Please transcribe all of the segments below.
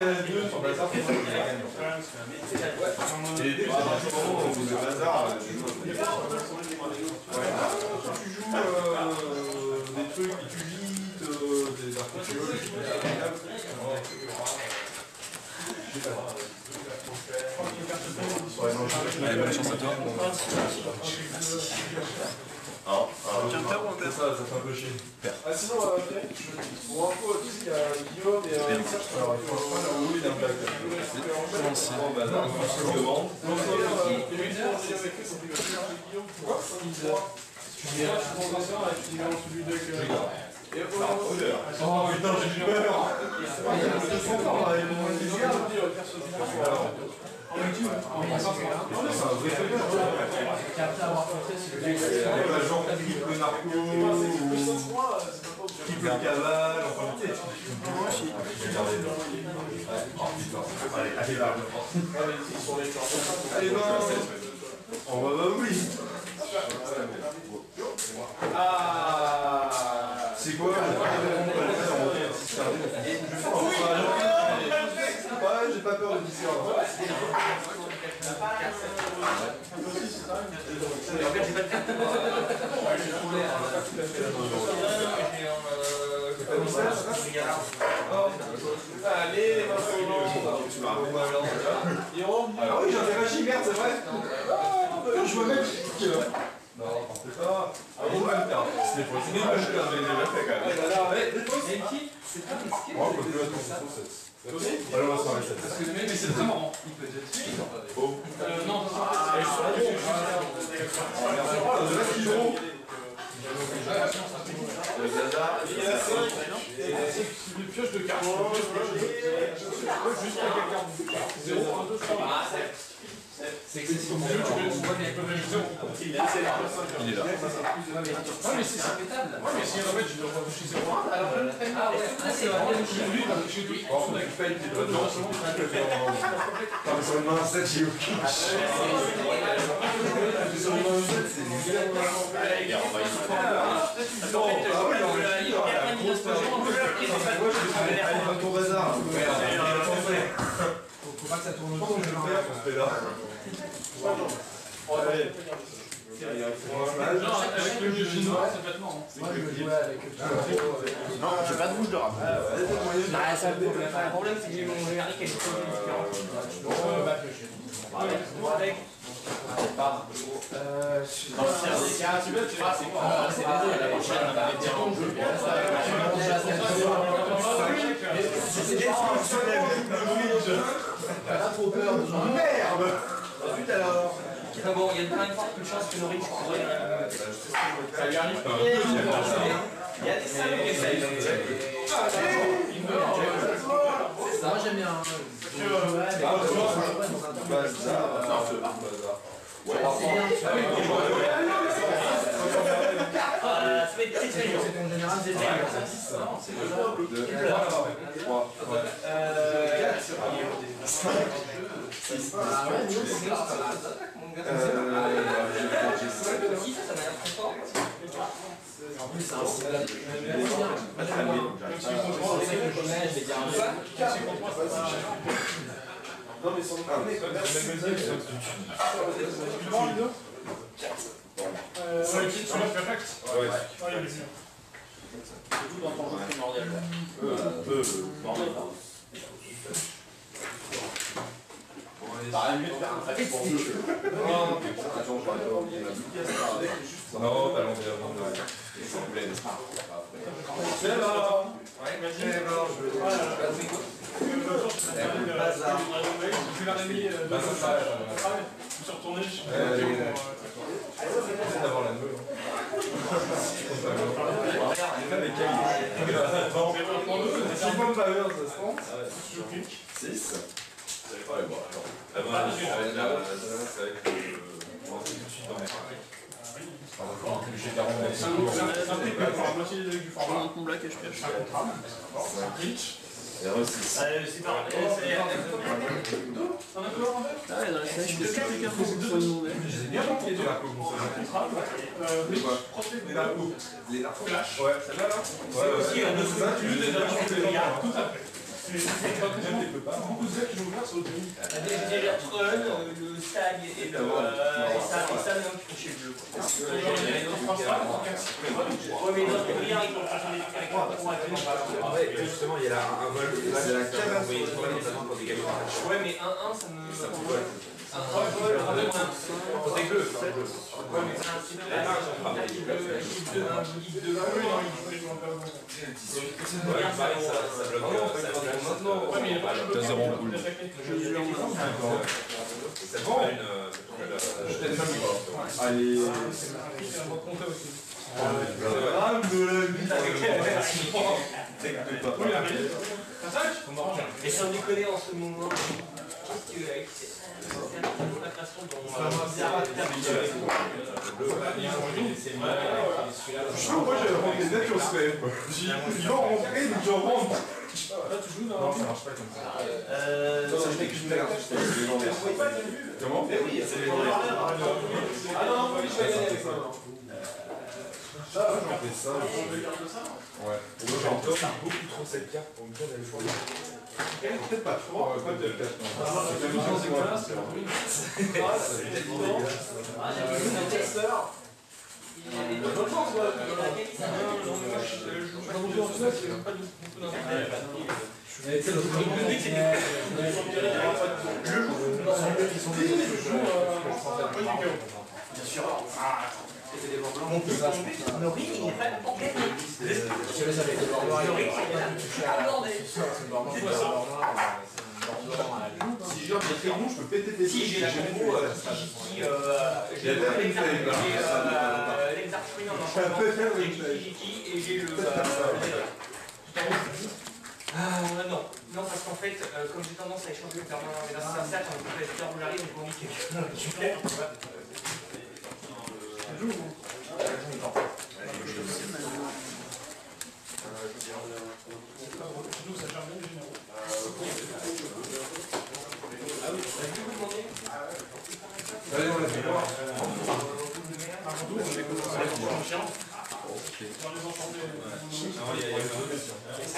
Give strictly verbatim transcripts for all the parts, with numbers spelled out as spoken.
deux sur Bazar, c'est ça qui est gagnant. Et les dés, c'est un petit moment où le Bazar. Tu joues des trucs qui tuent vite, des articles, allez, bonne chance à toi. Ah, j'ai un père ou un père? Ça, ça fait un peu chier. Ah, sinon, ok. Pour info, il y a Guillaume et Serge. Alors, il faut pas leur rouler d'un blague. C'est bon, Bazar, on se demande. Pourquoi tu dis un dessin et tu mélanges celui de. Et oh putain, j'ai du peur! Avec la jambe qui kiffe le narco, qui kiffe le cavale, enfin peut-être. Allez, allez là. Allez, non! On va bah oui! Ah! C'est quoi? Ouais, j'ai pas peur de discordre. Allez, les mains sur Ah oui, j'ai interagi, merde, c'est vrai. Je me mets. Non, t'en fais pas. Ah bon, même temps. C'était pour essayer de me jeter, mais déjà fait quand même. C'est pas risqué. Moi, je peux plus attendre son sept. Allez, on va se faire les sept. Parce que le mec, mais c'est très marrant. Il peut être dessus. Oh. Euh, non, Oh, le reste qui joue. Le Gaza. Il y a cinq. C'est une pioche de cartes. Juste avec la carte. zéro, un, deux, trois. c'est excessivement dur. Tu vois qu'il y a pas mal de zéro. Il est là. Ouais, mais c'est pétable. Ouais, mais si en fait, je dois toucher zéro un. Alors, ah ouais, c'est vrai. j'ai tout. On a fait une petite bonne chance. Non, mais sur une main sept, j'ai aucune chance. Sur une main sept, c'est du gars. Attends, ah oui, non, mais je suis là. Moi, je suis allé à ton bazar. Faut pas que ça tourne Je pense que je vais faire pour ce là. Allez. Genre, avec le jeu chinois, c'est vêtement. Moi je veux jouer avec le Non, j'ai pas de bouche de rap. Ah ouais, c'est le problème. Le problème c'est que j'ai mon générique avec des produits différents. On va piocher. Avec. Pas. Euh. Non, c'est un tu veux, tu vois, c'est quoi? C'est désolé, la prochaine, on avait bien mon jeu. c'est exceptionnel. T'as pas trop peur de genre. Merde! Putain alors. Ah bon, il y a quand même plus de chances que Norwich pourrait. Ça lui arrive. Il y a des salles qui essayent. C'est ça, j'aime bien. Ça va être très très dur. C'est en général des règles. Non, c'est le en plus, c'est un syllable. Non, mais son nom. cinq hits sur la perfect. Ouais. C'est tout dans ton jeu primordial. Peu. T'aurais mieux de faire un trafic pour deux. Non, attends, je vais oublier ma pièce. Non, pas l'envers. C'est bon. Ouais, vas-y. C'est bon, je vais. Bazar. J'ai fait l'année. Je me suis retourné. Je suis c'est d'avoir la meule. Regarde, les mecs, attends. C'est pas pas heure, ça se pense. six. C'est pas les bois. La main, c'est avec le. On va tout de suite dans mes paris. On va toucher quarante. C'est un triple pour la moitié du format. Mon black et je pioche. Un contrat. cinq hits. Et reçu. Allez, c'est parti. Un accord en fait. Ah ouais, dans la série, je fais toutes les cartes pour se demander. J'ai bien manqué de la peau. Un contrat. Les quoi? Les narcos. Les narcos. Flash. Ouais, celle-là là. Ouais, aussi, on a ça, tu veux déjà tout à fait. C'est pas beaucoup de gars qui l'ont ouvert sur le tennis. J'ai le Trun, le Stag et le. Et ça, et ça maintenant qui font chez le bleu. Ouais, mais dans le rien, ils vont faire avec moi. Ouais, justement, il y a un vol. C'est la cave. Ouais, mais un un, ça me. Ça me fait un vol, un deux, c'est bleu. Ouais, mais c'est un petit peu. Équipe deux, équipe deux, équipe deux. ça bloque maintenant. Ouais, mais il est pas deux zéro en boule. Ça prend une. Je t'ai déjà mis. Allez. Ah, Et sans déconner en ce moment, qu'est-ce que avec la création dont moi j'avais rentré des nature slam. Ils vont rentrer, donc je rentre. Là, tu joues dans. Non, ça marche pas comme ça. Euh. Ça, je récupère. Comment? Oui, c'est légendaire. Ah non, non, je vais gagner avec ça. Ça, j'en fais ça. Ouais. Moi, j'en donne beaucoup trop cette carte pour me dire d'aller choisir. Peut-être pas trop. Pas de carte. C'est une chance de classe. Ah, j'ai vu un testeur. Il y a des bonnes chances, quoi. Il y en a qui disent, non, non, moi, je joue pas de jeu, c'est pas du tout d'intérêt. Le but, c'est que je joue. Bien sûr. Mon but, Nori, il n'est pas en gagné. Je laisse avec les bords noirs. Nori, il est là. Ah, bordel. Si je viens de très bon, je peux péter tes Si j'ai la combo, Kijiki, j'ai l'exarchouine en enchaînement, j'ai Kijiki et j'ai le. Ah non, non parce qu'en fait, comme j'ai tendance à échanger le permanent avec l'adversaire, quand on peut être roulari, donc on dit que tu perds. Nous, ça charge bien les généraux. Ah oui, t'as vu vous demander? Allez, on l'a fait. Par contre, on est commencé à faire dans les enchantés. Non, il y a une autre question.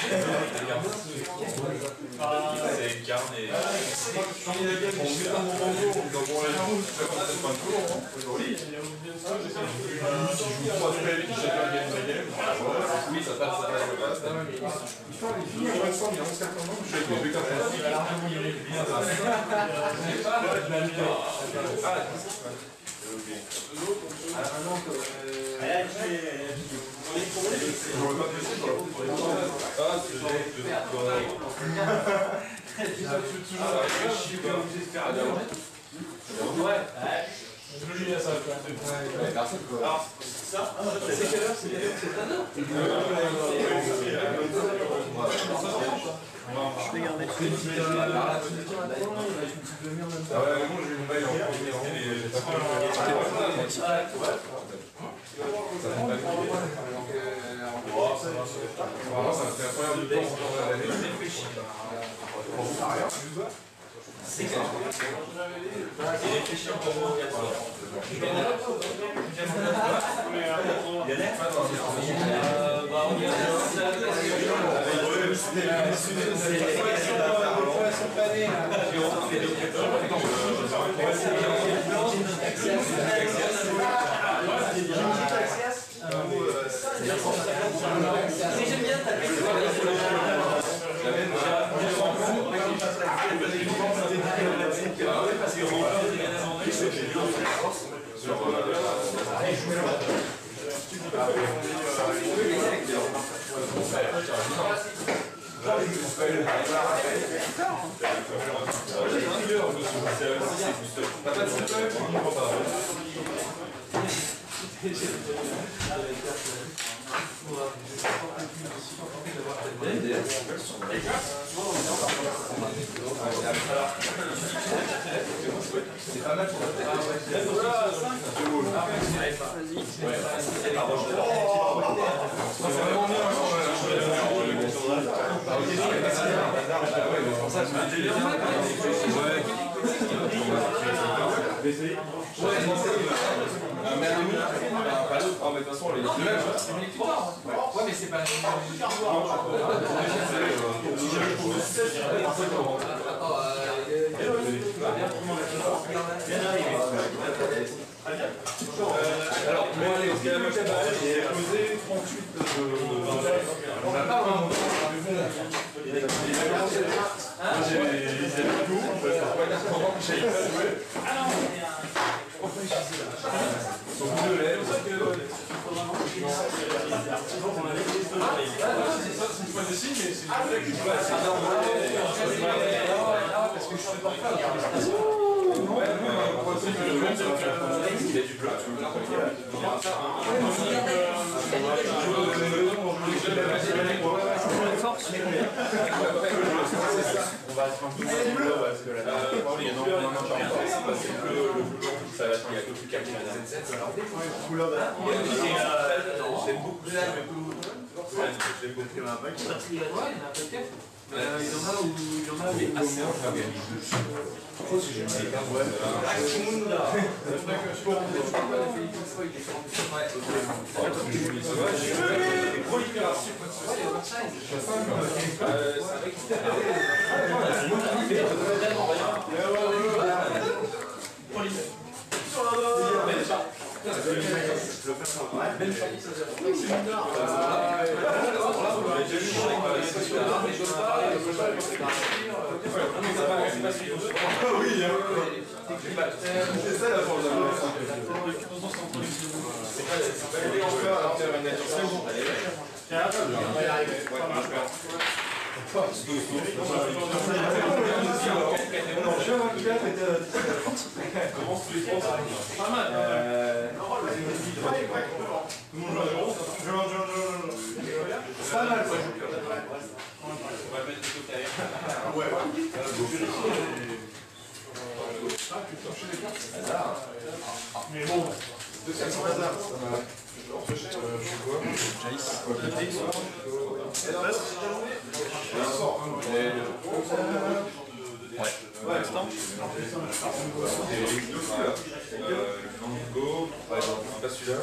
C'est Garn et. On met dans mon bandeau, dans mon lèvre, c'est pas de coulon. Oui, Il y a oublié ça, j'ai ça. si je joue trois spells et que chacun gagne sa game. Oui, ça passe, ça passe, ça passe. L'histoire est finie, on reste il y a onze cartes en main, je suis avec mes deux cartes en main. Il va largement y aller. J'aurais pas pressé sur la Ah, c'est vrai. Ouais. Je le dis à ça. Alors, Ça, c'est quelle heure? C'est quelle heure? C'est un heure? Je vais garder. Ah ouais, moi j'ai eu mon mail en premier rang, mais j'ai pas pu le faire. Ça fait pas de Vraiment, ça me fait un première du temps pendant l'année. C'est clair. C'est réfléchir pour moi. J'aime bien taper sur C'est pas mal pour la tête. C'est vraiment bien. Ouais. Ah, de toute façon, les deux mêmes. C'est les tuteurs. Ouais, mais c'est pas les alors, moi, les gars, moi, j'ai posé trente-huit de. On n'a pas vraiment. J'ai tout, j'ai pas joué. Ah non, son bout de lèvres. C'est ça, c'est une fois de signe, mais c'est. Ah oui, parce que je suis pas ouais, il y a du bleu, tu veux on va se faire un peu bleu parce que là, il y a énormément de parce que le bleu, ça va être un peu plus calme que la Z sept. Couleur de j'aime beaucoup ça, j'aime beaucoup. J'aime beaucoup. Il y en a un paquet. Il y en a un paquet. Il y en a où il y en a mais assez trop si j'aime les cartes. Ouais. Oui, c'est ça la force de la c'est pas aller en faire alors faire une nature très bon. On va y arriver. Commence tous les trois. Pas mal. Tout le monde joue pas mal quoi. On va mettre du côté derrière. Ouais. Ah, tu peux chercher les cartes. Mais bon. deux cents hasard. Je suis quoi? Jace. Ouais. Ouais, l'instant. Go. Pas celui-là.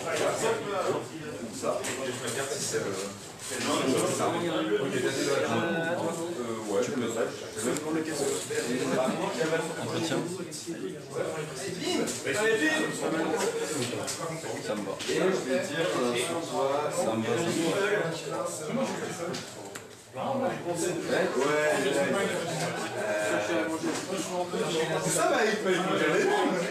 Ça. Je me carte si c'est. Non, non, ça. Ok, ouais, je peux le faire. Même pour le caisse. Entretien. Allez, bim. Ça me va. Et je vais dire, ça me va. Ouais, c'est ça, bah, il faut regarder.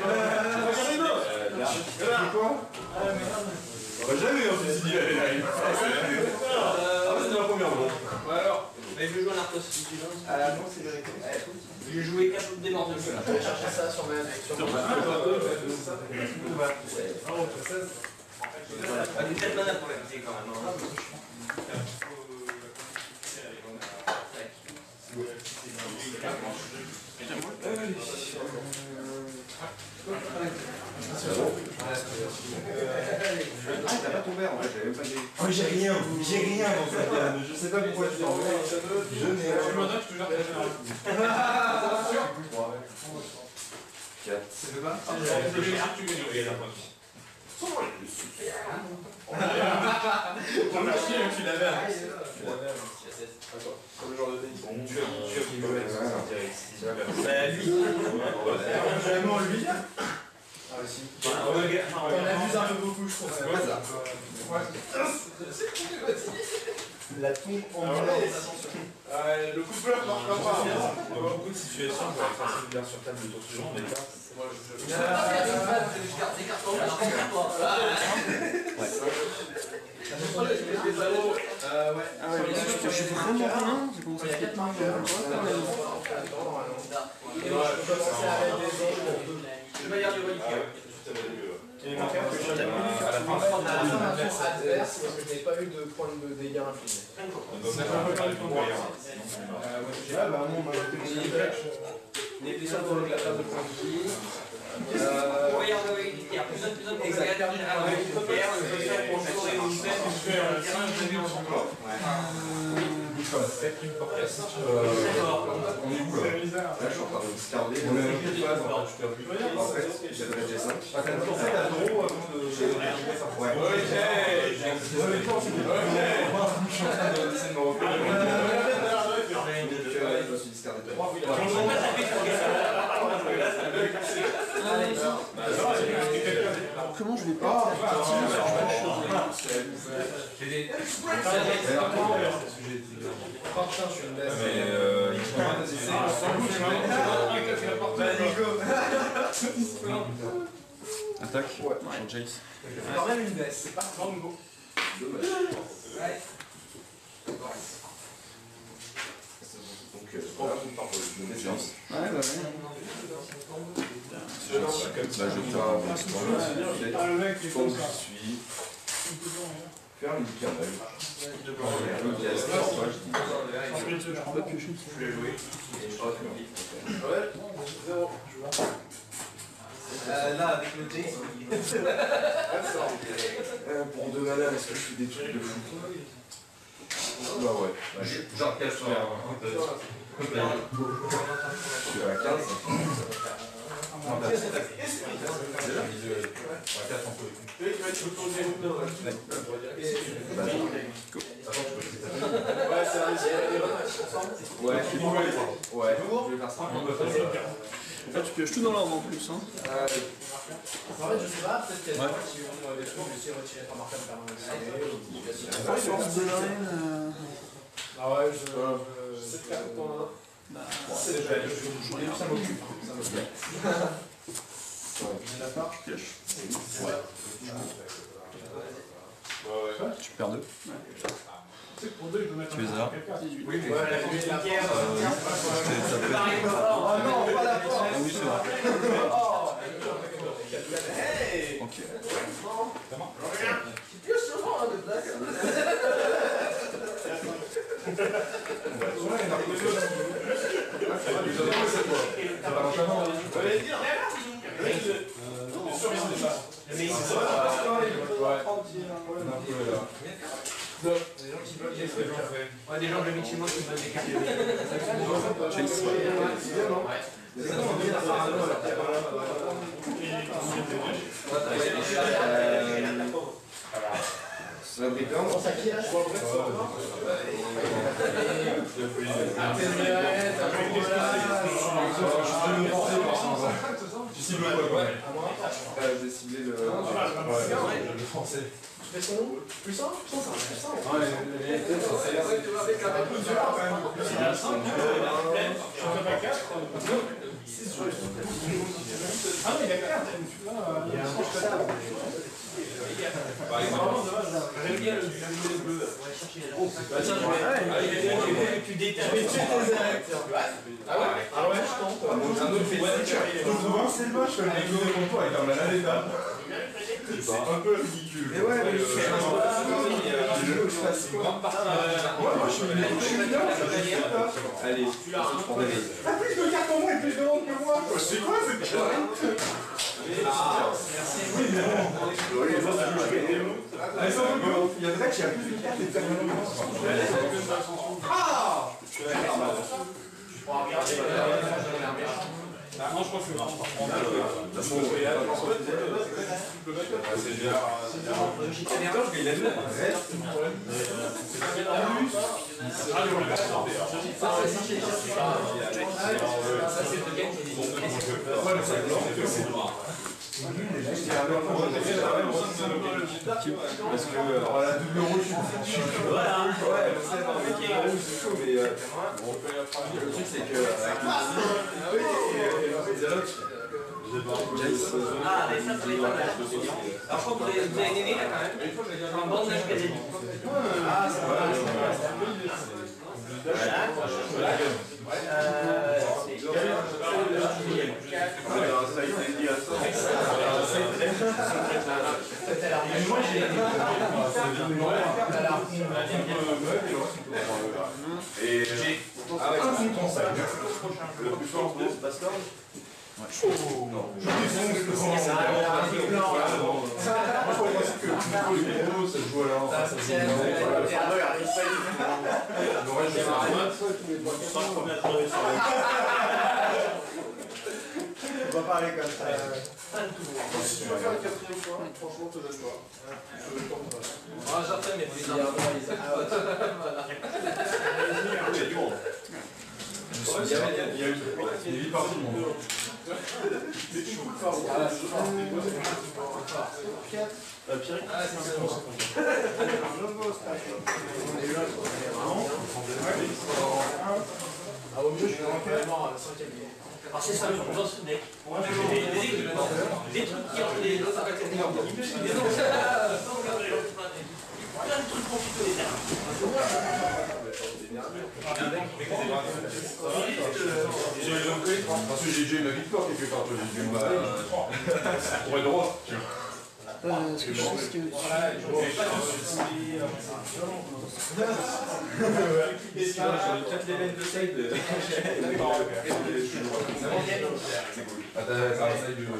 Quoi? On va jamais en plus il allait là. Ah, c'est la première fois. Ouais, alors, mais je vais jouer un Arthos. Ah non, c'est vérité. Je vais jouer quatre autres démons de jeu. Je vais chercher ça sur ma. Sur ma. Ah, une tête mana pour la quitter quand même. T'as pas ton verre en fait, j'avais pas des. Oh, j'ai rien, j'ai rien en fait. Je sais pas pourquoi tu t'en veux. Je n'ai rien. Tu me donnes, je te jure que j'ai quatre. C'est pas? Tu gagnes. On a chié, tu l'avais. Comme le genre de tennis. Bon, tu as qui peut être direct. Vraiment lui? Ah, si. On abuse un peu beaucoup, je trouve. C'est quoi ça? La tombe en blanc. Le coup de fleur marche pas. Dans beaucoup de situations, on va faire une garde sur table le tour suivant, mais là, Je garde des cartons, je Euh, ouais. Ah ouais, je suis vraiment pas bien. J'ai commencé à quatre marques. vais dire du reliquat. Il y a une carte que j'ai à la fin, adverse parce que je n'ai pas eu de point de dégâts infinis. Ah bah non, moi j'ai Les blessures pour la phase de point de vie. Regarde, il y a plus de plus de Exact. perdu de la récupère, le fait pour jouer une scène, je fais un terrain, je l'ai mis en son corps. sept une porcasse. On est où là? Là, je suis en train de me scarder. On a une phase, en fait, en fait, j'ai le G cinq. Ah, t'as pensé à gros avant de... Ouais. Ok. Ouais, mais toi, c'est bien. Je suis en train de essayer de me reprendre. Je me suis discardé de trois. Comment je vais pas J'ai des. Mais euh, il faut pas hésiter. Attaque. Ouais. Sur Jace. C'est quand même une baisse, c'est pas grand nouveau. Dommage. Ouais. Donc, euh, voilà, je me mets sur. Ouais, bah ouais. Là, je fais un bon stand. Ah, le mec, il est Comme comme je ça. suis. Faire une cannelle. Il y a ce qu'il y a, je dis. Je prends pas de piocher. Je l'ai joué. Et je crois que Ouais, zéro. Euh, là, avec le Jace. Euh, pour deux malades, est-ce que je fais des trucs de fou? Bah ouais. Genre quatre fois. Je suis à quinze. Ouais, c'est vrai. Ouais, ouais, je vais faire ça. Là, tu pioches tout dans l'ordre en plus. Hein. En fait, je sais pas, peut-être qu'il y a des gens qui ont des choses, je sais retirer trois marqueurs permanents. Force de l'arène. Ah ouais, je. C'est faire ton. Bah, C'est déjà. Ça m'occupe. Ça m'occupe. tu pioches. Tu perds deux. Pour deux, je peux mettre Tu les as. dix-huit. Oui, mais. Ouais, la première pierre. Ah non, pas la porte. Ah oui, c'est vrai. Ok. C'est plus souvent de place. Ouais, des gens de chez moi qui me donnent des cartes. Chase. Ça va dépendre. Tu cibles quoi? J'ai ciblé le. Le français. Tu fais son nom? Plus simple? Plus simple, plus simple. Ouais, C'est vrai que tu vas avec la même plus dur quand même. on fait pas quatre. Ah non, il y a quatre. Il y a un change Par exemple. J'aime bien le bleu. Bah tiens, je vais. Tu détaches. Ah ouais? Ah ouais, je tente. Un autre fait c'est le moche, le mec de contour avec un malade état. C'est un peu ridicule. Et ouais, mais je fais un peu de fasse quoi? Ouais, moi je suis bien. Allez, tu l'as. T'as plus de cartes en moins et plus de monde que moi. Je sais quoi cette connerie? Oui, mais bon. Allez, ça va, il y a Drake qui a plus de cartes et terminé. Ah! Non, je crois que c'est marrant. C'est bien. Il a le reste. Parce que alors la double rouge, je suis voilà. Ouais, je sais, non, mais qui est rouge, c'est chaud, mais euh, bon, le truc c'est que avec ah oui, les autres. Ah, mais ça, ça va être pas mal. Alors, je crois que vous avez vous avez gagné là quand même. Un bon âge quasi. Ah, ça va. Moi j'ai et j'ai un compte en sac. Le plus fort de ce pasteur. Non, je défonce le grand. Moi je pense que les gros ça se joue à l'avant. Ça se joue à l'avant. On va pas aller comme ça. Si tu veux faire le quatrième fois, franchement, te donne pas. Ah, j'attends, mais c'est bien. Il y a eu huit parties du monde. Mais tu peux le faire. Pierre, Ah, c'est ça. Ah, au mieux, je suis vraiment à la cinquième. Alors c'est ça, je pense que des des trucs qui ont des des plein de trucs compliqués. parce que j'ai déjà eu ma victoire quelque part, j'ai dû me pour être droit. Euh, est-ce que je sais ce que... Sur les quatre levels de save, ah t'as un save de...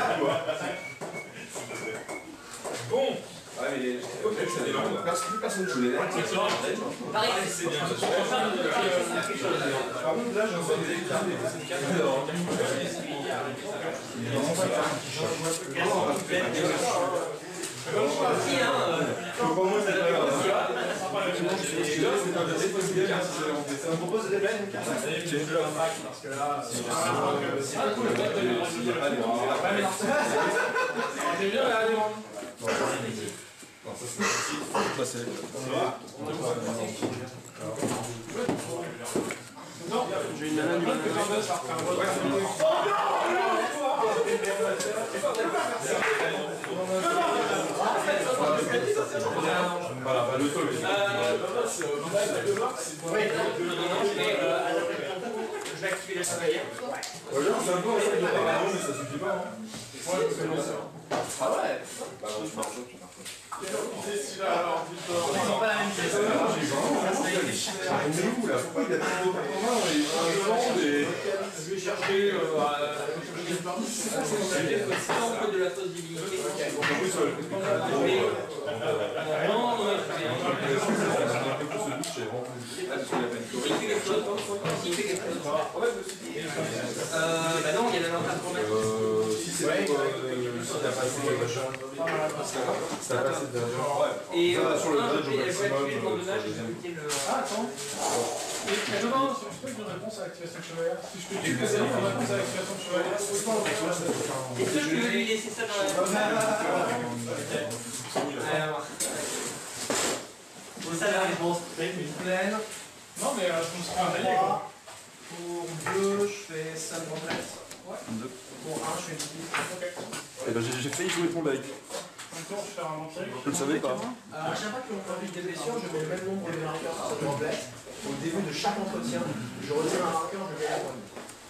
Bon. Ouais mais ok, c'est long. Plus personne ne joue les lettres. Pareil, c'est bien. Par contre là j'en sais des cartes. Ça me propose des belles cartes. Parce que là, c'est cool. C'est bien, là, allez. Non, ça c'est... Ça c'est... J'ai une nana du mal. Voilà, pas le sol. Je vais activer la chevalière. Regarde, c'est un peu un sac de parano, mais ça suffit pas. Ah ouais. Bah non, je marche, tu marches. Ils ont pas la même pièce. On est où là? Pourquoi il a tout le temps et il Je vais chercher euh, de la possibilité. Non, non, Euh, bah non, il y a la lampe informatique. Euh, si c'est vrai, si t'as passé le machin, si t'as passé de Et sur le je vais maximum, activer mon donnage, je vais bloquer le... Ah, attends. Mais non, non, je peux une réponse à l'activation de chevalier. Si je peux dire que c'est une réponse à l'activation de chevalier, c'est pas Est-ce que je peux lui laisser ça dans la... Alors... C'est ça la réponse. une pleine. Non, mais je me serais réveillé quoi. Pour deux, je fais cinq complètes. Ouais. Pour un, je fais une petite. Ok. Eh ben j'ai failli jouer ton like. En même temps, je vais faire un vampire. Je le savais pas. À chaque fois qu'on invite des blessures, je mets le même nombre de marqueurs sur cette complète. Au début de chaque entretien, je retire un marqueur, je mets la poignée.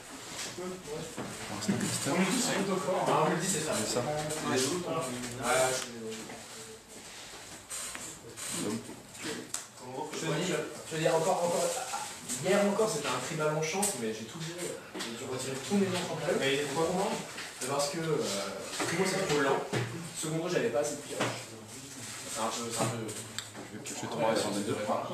On me dit c'est plutôt fort. Ah, on me dit c'est ça. C'est ça. Ouais, je suis désolé. Je te dis, je te dis encore, encore. Hier encore, c'était un tribal en chance, mais j'ai tout viré. J'ai dû retirer tous mes noms en bleu. Et pourquoi comment? Parce que, euh, primo, c'est trop lent. Secondo, j'avais pas assez de pioche. C'est un peu. C'est un peu. Je vais piocher ton reste en deux.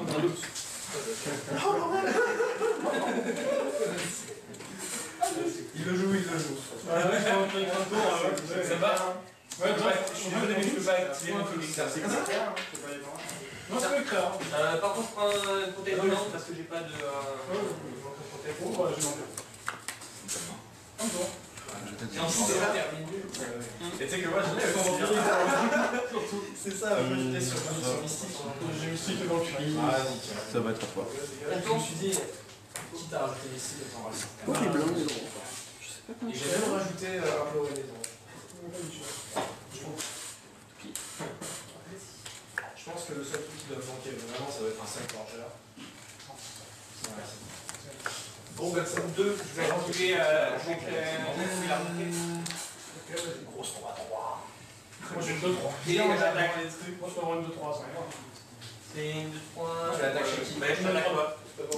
Il le joue, il le joue. Ouais, ouais, je vais rentrer un tour. Ça va? Ouais, bref, Je suis désolé, mais je peux pas activer mon public. Non, c'est pas clair. Euh, par contre, je prends un contexte de langue parce que j'ai pas de... Euh... Bon, bah, j'ai envie. Un tour. Et ensuite, c'est pas terminé. Et tu sais que moi, je l'ai C'est ça, moi j'étais sur Mystique. J'ai mystique dans le cul. Ah, nickel. Ça va être à toi. Je me suis dit, quitte à rajouter Mystique, autant rajouter. Pourquoi il est blanc, il est droit? Je sais pas comment Et j'ai même rajouté un peu des anges. Je pense que le seul truc qui doit me manquer vraiment, ça doit être un cinq largeur. Bon, bah, c'est deux. Je vais activer... Euh, je vais activer la montée. Grosse trois trois. Moi j'ai deux trois. Et j'attaque les trucs. Moi je peux avoir une deux trois, ça va. C'est une, deux, trois... Je l'attaque chez qui? Bah, je t'attaque toi.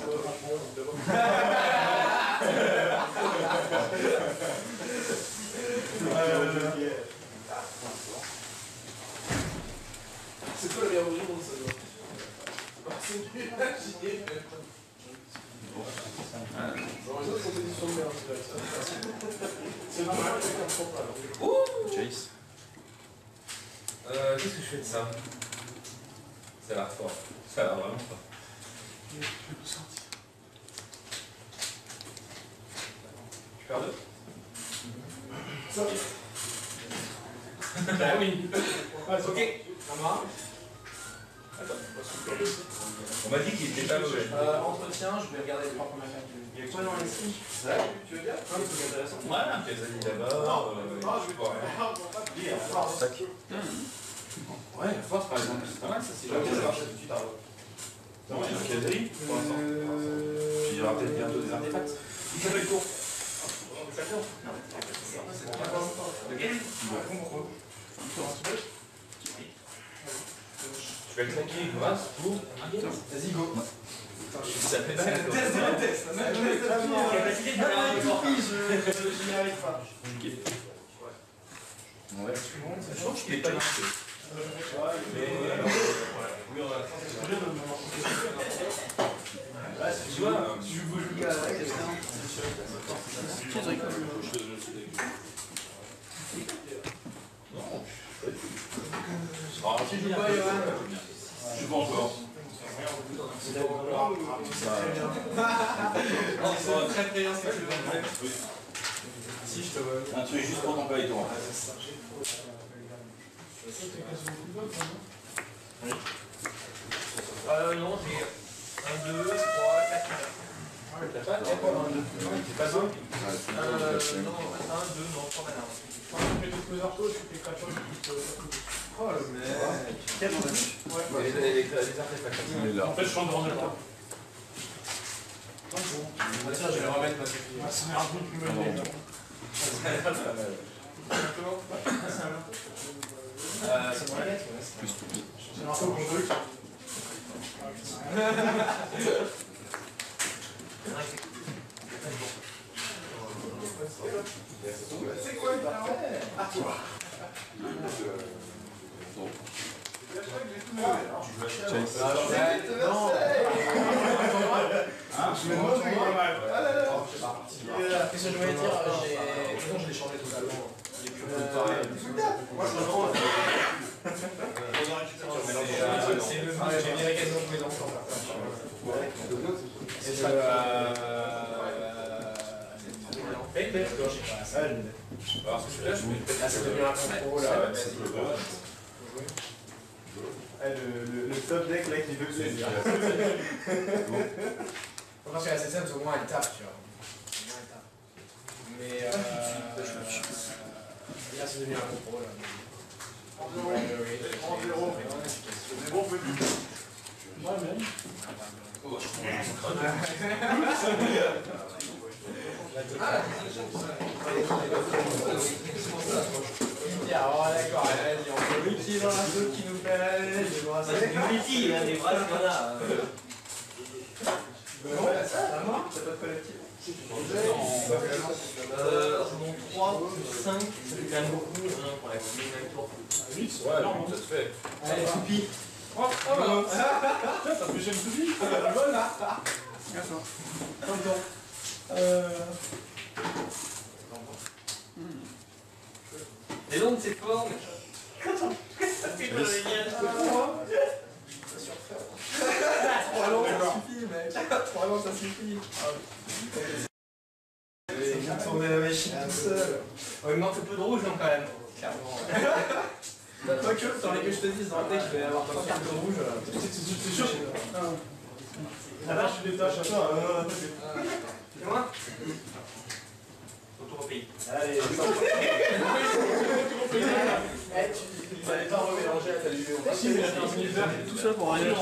C'est quoi la meilleure version de ça? C'est nul à chier. Genre les autres sont des éditions de merde. C'est normal. Ouh. Chase. Euh, qu'est-ce que je fais de ça? Ça a l'air fort. Ça a l'air vraiment fort. Je perds deux. Bah oui. Ok. Attends. On m'a dit qu'il était pas mauvais. Euh, entretien, je vais regarder les trois premières cartes. Il y a quoi dans les signes? C'est vrai? Tu veux dire? Un des trucs intéressants. Ouais, un Kazani d'abord. Non, je vais voir. Tac. Ouais, force par exemple. C'est pas mal ça, c'est jamais ça marche tout de suite. Non, il y a un Kazani pour l'instant. Puis il y aura peut-être bientôt des artefacts. Il s'appelle court. Lequel? Tu vas claquer grâce pour un game. Vas-y, go. Ça fait C'est le test de la test. capacité de faire un effort. Je n'y arrive pas. Ouais. Je pense qu'il est pas marqué. Mais oui, on a tu vois, Tu veux jouer à la question. non. Ah, tu joues pas, Johan? Je joue pas encore. C'est très très bien, c'est que je si je te vois. Un truc juste pour ton pailleton. Euh, non, j'ai un, deux, trois, quatre. T'as pas un, deux. C'est pas ça? Euh, non, un, deux, non, trois malins. Quand tu fais des coups d'arceau, tu fais créature qui te. Oh le mec. quatre en plus. Ouais. Les, les, les artefacts. Il est là. En fait, je chante dans le temps. Tiens, je vais remettre ma série. Ah, c'est un truc qui me met. Euh, c'est mon lettre, ouais. Plus tout. C'est un peu pour deux. C'est quoi le à toi? Chase. Non. Je me demande Qu'est-ce que je voulais dire? J'ai. Non, je l'ai changé totalement. Il est plus pareil. Moi, je me c'est le but, j'ai mis la question de mes enfants. Et je. Alors, celui-là, je vais Là, c'est devenu un contrôle. Le, le top deck là qui veut plaisir. Je pense que la C C M, au moins, elle tape, tu vois. Au moins, elle tape. Mais. Euh, là, c'est devenu un contrôle. En zéro. C'est bon, petit. Ouais, même. Oh d'accord, vas-y, on peut Wiki dans la zone qui nous fait aller, je vois ça. C'est Wiki, il a des bras, ce qu'on a. Bon, ça marche, c'est pas collectif. Euh, bon, trois, cinq, ça fait quand même beaucoup, hein, pour la combine avec toi. huit. Ouais, ça se fait. Allez, Soupi. Oh, oh là. Tiens, t'as fait j'aime tout dit. Bonne là. D'accord. Euh. Et donc, c'est fort, mais. Ça fait le génial. Trois langues, ça suffit, mec. Trois langues, ça suffit. J'ai tourné la machine tout seul. Oh, il me manque un peu de rouge, non, quand même. Clairement. Quoique, dans les que je te dise, dans le deck, je vais avoir trois cartes rouges. C'est sûr. Ah là, je suis détaché. Attends, C'est moi? Retour au pays. Allez, Eh, tu fallait pas remélanger à ta vidéo. si, mais attends, c'est bizarre. Tout ça pour rien.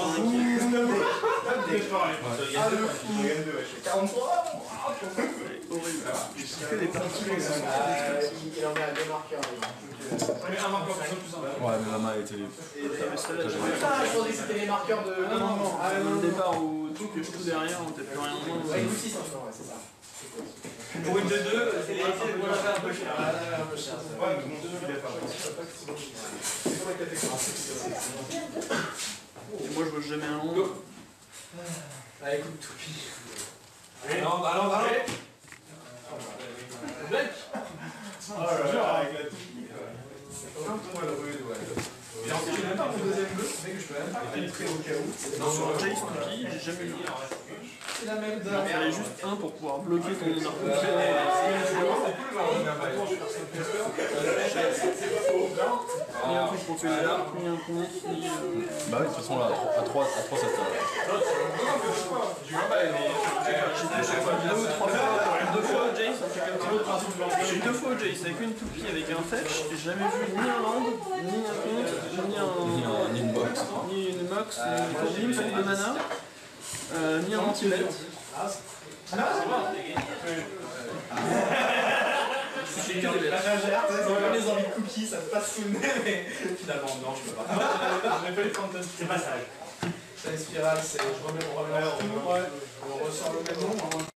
quarante-trois. Que des parties. Il en met à deux marqueurs. Mais un marqueur, c'est plus simple. Ouais, mais la main était. Ah, je pensais que c'était les marqueurs de. Non, non, non. Ah, non, Au départ où tout tout derrière, on t'a plus rien en main. Ouais, il coûte six maintenant, ouais, c'est ça. Pour une de deux, c'est les c'est pour la faire un peu cher. Ah, là, un peu cher. Ouais, mais mon deux, il est pas. C'est pour la catégorie. Moi, je vois jamais un long. Ah, écoute, Toupi. Allons, allons, allons. Ah là là, avec la touche. C'est un poil rude, ouais. Et ensuite, j'ai même pas mon deuxième bleu, mais que je peux même pas filtrer au cas où. Sur Jace Toupie, j'ai jamais eu. C'est la même Il dame. fallait juste un pour pouvoir bloquer ton énorme. C'est cool, genre, on a pas Ni un truc pour tuer les arbres, ni un contre, ni. Bah oui, de toute façon, là, à trois, à trois ça te. Deux ou trois fois, deux fois au Jace, un truc comme ça. J'ai eu deux fois au Jace avec une toupie avec un fetch, j'ai jamais vu ni un land, ni un contre, ni un. Ni une box. Ni une mox, ni une pompe de mana, euh, ni un anti-let. C'est que des la nagère, c'est comme les envies de cookies, ça me passe sous le nez, mais finalement, non, je peux pas. J'ai pas eu Phantom. C'est pas sage. La spirale, c'est je remets, on remet tout, on ressort le même nom.